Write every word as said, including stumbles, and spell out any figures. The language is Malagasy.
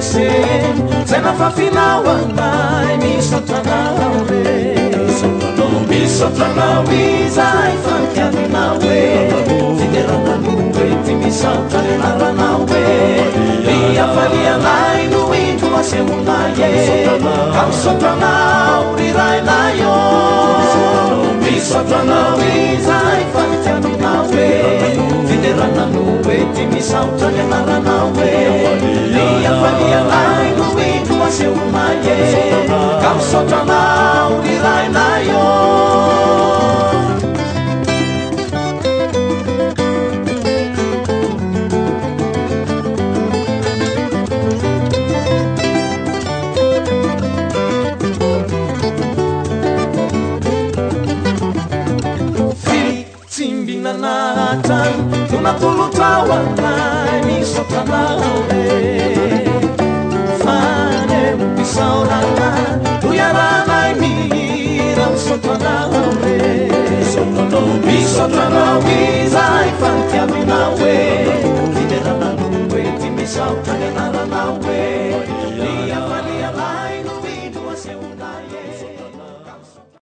se Zena fa finawanai misotranao re Misotranao izay fankianinao e Fideranao e ty misatra lenaranao e Iafalianay no indro asemonay e Ka misotranao rirainay o Misotranao izay fankianinao e Fideranao e ty misatra lenaranao e Iafalianay no indro asemonay e Ka misotranao rirainay o Tunatulutawan-ay misotranao e Fane pisauran-ay Tuyaran-ay mihirang sotranao e Misotranao e